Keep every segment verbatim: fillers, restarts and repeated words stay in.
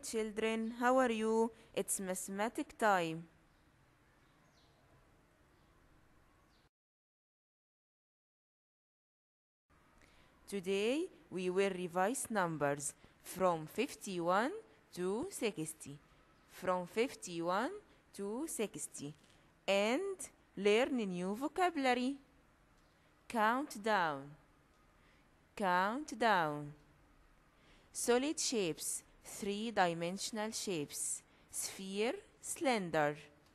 children, how are you? It's mathematic time. Today we will revise numbers from fifty-one to sixty. From fifty-one to sixty. And learn new vocabulary. Count down. Count down. Solid shapes, three-dimensional shapes. Sphere, slender.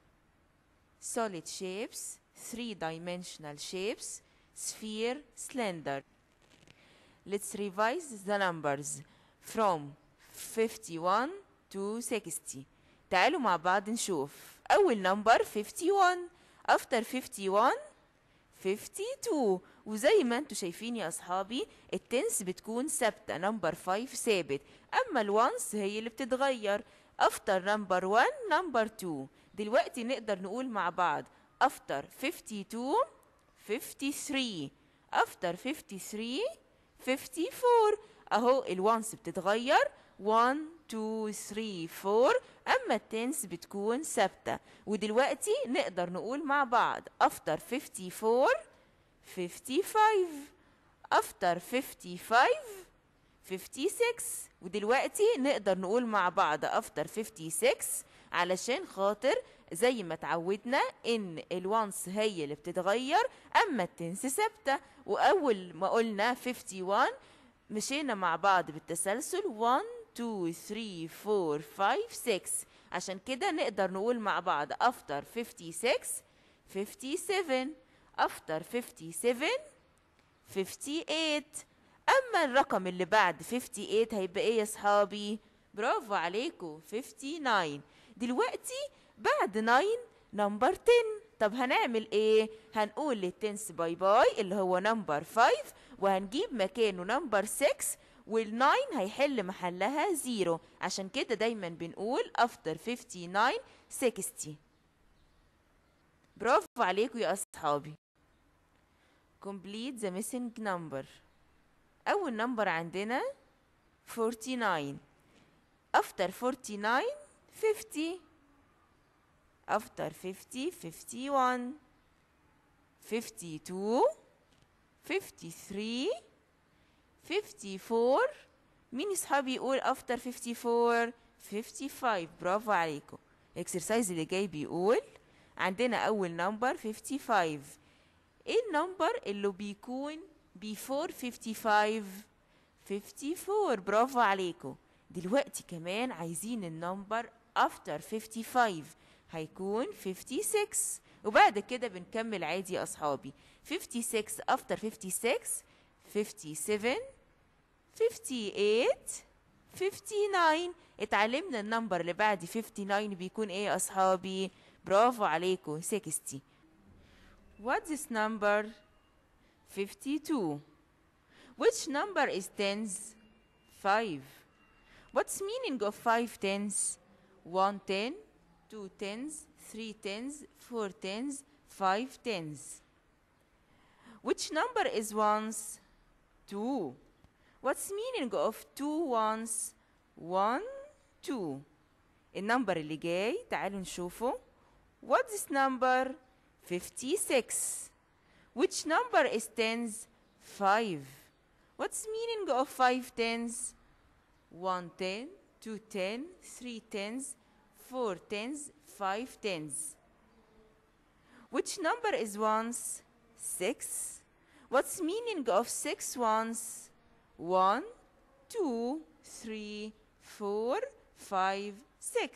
Solid shapes, three-dimensional shapes. Sphere, slender. Let's revise the numbers from fifty-one to sixty. تعالوا مع بعض نشوف. أول number fifty-one. After fifty-one fifty-two. وزي ما انتوا شايفين يا أصحابي التنس بتكون ثابتة. number five ثابت. أما الونس هي اللي بتتغير. after number one number two. دلوقتي نقدر نقول مع بعض after fifty-two fifty-three. after fifty-three fifty-four. اهو الوانس بتتغير one two three four. اما التنس بتكون ثابته. ودلوقتي نقدر نقول مع بعض after fifty-four fifty-five. after fifty-five fifty-six. ودلوقتي نقدر نقول مع بعض after fifty-six علشان خاطر زي ما اتعودنا ان الوانس هي اللي بتتغير اما التنس ثابته. واول ما قلنا fifty-one مشينا مع بعض بالتسلسل one two three four five six. عشان كده نقدر نقول مع بعض after fifty-six fifty-seven. after fifty-seven fifty-eight. اما الرقم اللي بعد fifty-eight هيبقى ايه يا صحابي؟ برافو عليكم fifty-nine. دلوقتي بعد nine نمبر ten. طب هنعمل ايه؟ هنقول للتنس باي باي اللي هو نمبر five وهنجيب مكانه نمبر six والناين هيحل محلها زيرو. عشان كده دايما بنقول after fifty-nine sixty. برافو عليكم يا أصحابي. complete the missing number. أول نمبر عندنا forty-nine. after forty-nine fifty. after fifty fifty-one fifty-two fifty-three fifty-four. مين يصحابي يقول after fifty-four fifty-five؟ برافو عليكم. الاكسرسايز اللي جاي بيقول عندنا أول نمبر fifty-five. ايه النمبر اللي بيكون before fifty-five؟ fifty-four. برافو عليكم. دلوقتي كمان عايزين النمبر after fifty-five هيكون fifty-six. وبعد كده بنكمل عادي يا أصحابي. fifty-six after fifty-six fifty-seven fifty-eight fifty-nine. اتعلمنا النمبر اللي بعد fifty-nine بيكون ايه يا أصحابي؟ برافو عليكم sixty. What's this number? fifty-two. Which number is tens? five. What's meaning of five tens? one ten, two tens, three tens, four tens, five tens. Which number is ones? two. What's meaning of two ones? one, two. النمبر اللي جاي تعالوا نشوفه. What's this number? fifty-six. Which number is tens? five. What's meaning of five tens? one ten, two ten, three tens, four tens, five tens. Which number is ones? six. What's meaning of six ones? one, two, three, four, five, six.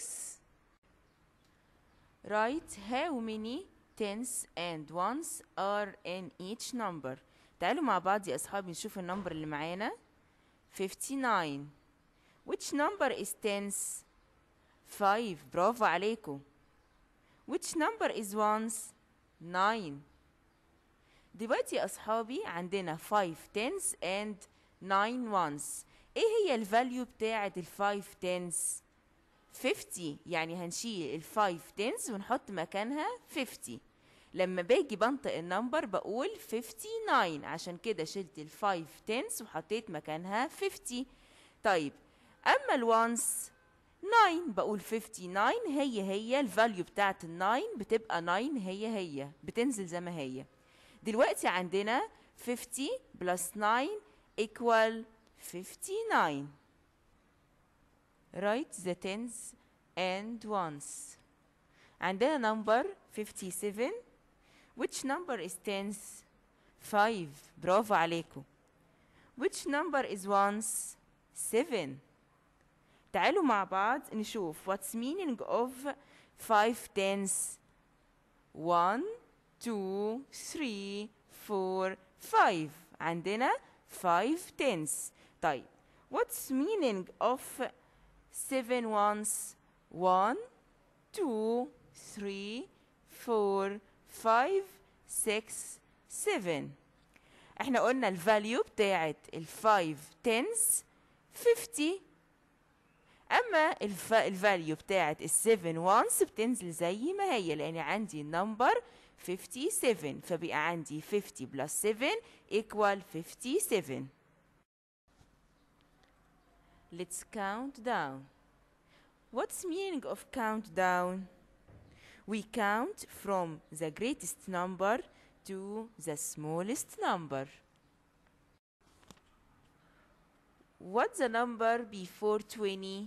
Write how many tens and ones are in each number. تعالوا مع بعض يا أصحابي نشوف النمبر اللي معانا. fifty-nine. Which number is tens? five. برافو عليكم. Which number is ones? nine. دلوقتي يا أصحابي عندنا five tens and nine ones. ايه هي الفاليو بتاعة ال five tens؟ fifty. يعني هنشيل ال five tens ونحط مكانها fifty. لما باجي بنطق النمبر بقول fifty-nine. عشان كده شلت ال five tens وحطيت مكانها fifty. طيب أما الوانس تسعة. بقول خمسة وخمسين هي هي الفاليو بتاعت ال تسعة بتبقى تسعة هي هي بتنزل زي ما هي. دلوقتي عندنا خمسين plus تسعة equal fifty-nine. Write the tens and ones. عندنا number fifty-seven. Which number is tens? five. برافو عليكم. Which number is ones? seven. تعالوا مع بعض نشوف what's meaning of five tens. one, two, three, four, five. عندنا five tens. طيب what's meaning of seven ones? one, two, three, four, five, six, seven. احنا قلنا الفاليو بتاعت الفايف تنز fifty. اما الفاليو بتاعت السفن وانس بتنزل زي ما هي لان عندي النمبر fifty-seven، فبقى عندي fifty plus seven equal fifty-seven. Let's count down. What's meaning of countdown? We count from the greatest number to the smallest number. What's the number before twenty?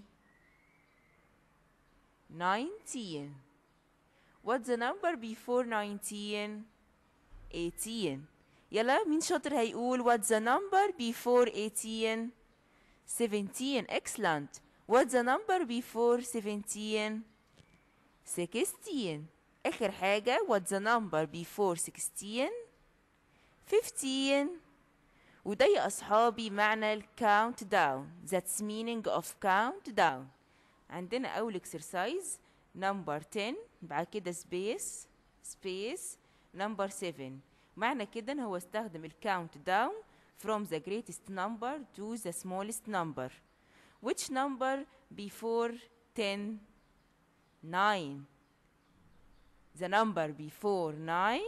nineteen. What's the number before nineteen? eighteen. يلا مين شاطر هيقول what's the number before eighteen? seventeen. Excellent. What's the number before seventeen? sixteen. آخر حاجة what's the number before sixteen? fifteen. وده يا أصحابي معنى ال countdown. That's meaning of countdown. عندنا أول exercise number ten، بعد كده space space number seven. معنى كده إن هو استخدم ال countdown from the greatest number to the smallest number. Which number before ten? nine. The number before nine?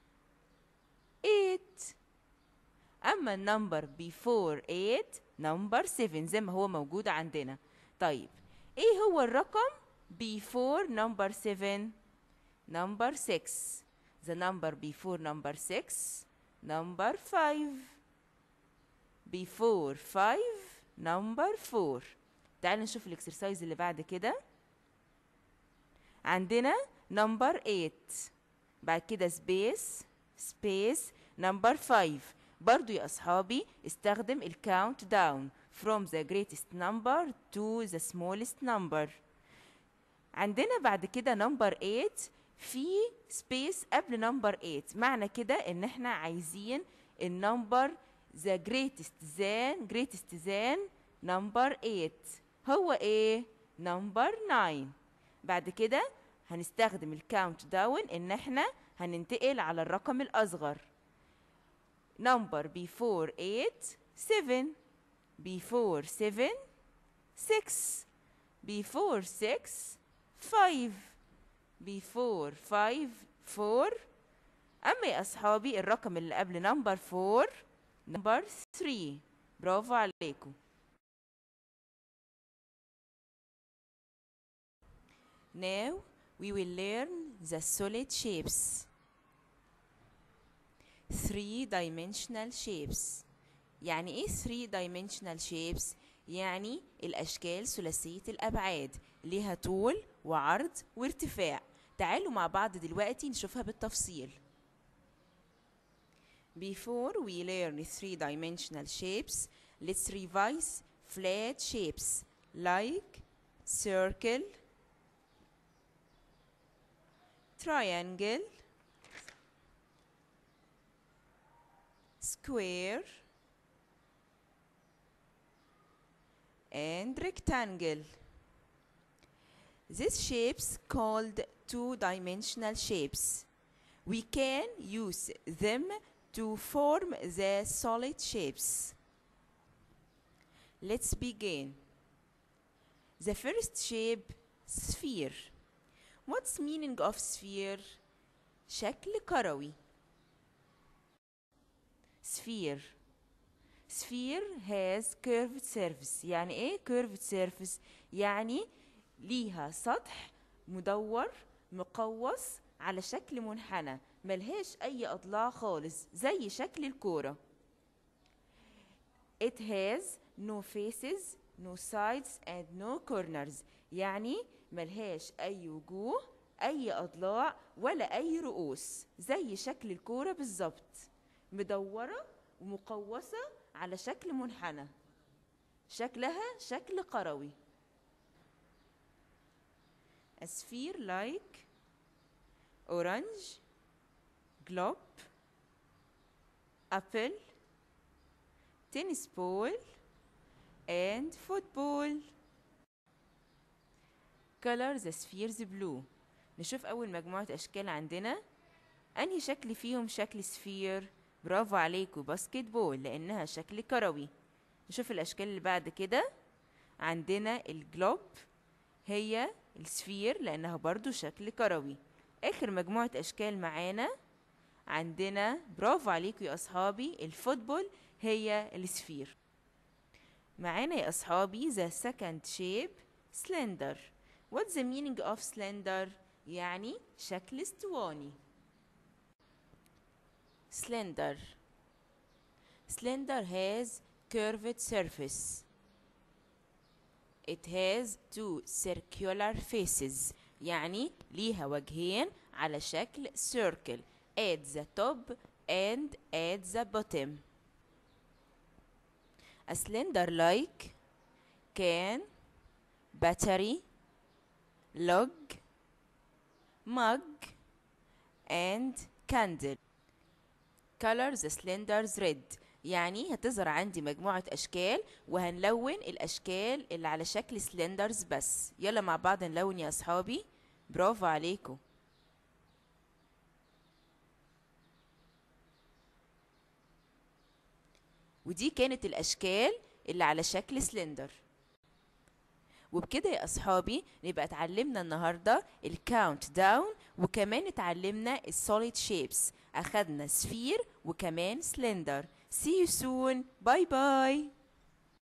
eight. أما النمبر before eight number seven زي ما هو موجود عندنا. طيب إيه هو الرقم before number seven? number six. The number before number six? number five. before five number four. تعالوا نشوف الاكسرسايز اللي بعد كده. عندنا number eight، بعد كده space space number five. برضو يا أصحابي استخدم ال countdown from the greatest number to the smallest number. عندنا بعد كده number eight في space قبل number eight. معنى كده إن احنا عايزين النمبر the greatest than greatest than number eight. هو ايه؟ number nine. بعد كده هنستخدم ال countdown إن احنا هننتقل على الرقم الأصغر. number before eight seven. before seven six. before six five. before five four. أما يا أصحابي الرقم اللي قبل number four number three. برافو عليكم. Now we will learn the solid shapes. three dimensional shapes. يعني ايه three dimensional shapes؟ يعني الأشكال ثلاثية الأبعاد ليها طول وعرض وارتفاع. تعالوا مع بعض دلوقتي نشوفها بالتفصيل. Before we learn three dimensional shapes, let's revise flat shapes like circle, triangle, square, and rectangle. These shapes called two-dimensional shapes. We can use them to form the solid shapes. Let's begin. The first shape, sphere. What's meaning of sphere? شكل كروي. sphere. sphere has curved surface. يعني ايه curved surface؟ يعني ليها سطح مدور مقوس على شكل منحنى، ملهاش أي أضلاع خالص زي شكل الكورة. It has no faces, no sides and no corners. يعني ملهاش أي وجوه، أي أضلاع ولا أي رؤوس، زي شكل الكورة بالظبط، مدورة ومقوسة على شكل منحنى، شكلها شكل قروي. A sphere like orange, globe, apple, tennis ball and football. Color the spheres blue. نشوف أول مجموعة أشكال عندنا. أنهي شكل فيهم شكل سفير؟ برافو عليكم، باسكت بول، لأنها شكل كروي. نشوف الأشكال اللي بعد كده. عندنا الجلوب، هي السفير لأنها برضو شكل كروي. آخر مجموعة أشكال معانا عندنا، برافو عليكم يا أصحابي، الفوتبول هي السفير. معانا يا أصحابي the second shape slender. What's the meaning of slender؟ يعني شكل اسطواني. slender slender has curved surface. It has two circular faces. يعني ليها وجهين على شكل circle at the top and at the bottom. A slender like can, battery, log, mug and candle. Color the cylinders red. يعني هتظهر عندي مجموعة أشكال وهنلون الأشكال اللي على شكل سلندرز بس. يلا مع بعض نلون يا أصحابي، برافو عليكم. ودي كانت الأشكال اللي على شكل سلندر. وبكده يا أصحابي نبقى اتعلمنا النهاردة الكاونت داون، وكمان اتعلمنا السوليد شيبس. أخدنا سفير وكمان سلندر. See you soon. Bye bye.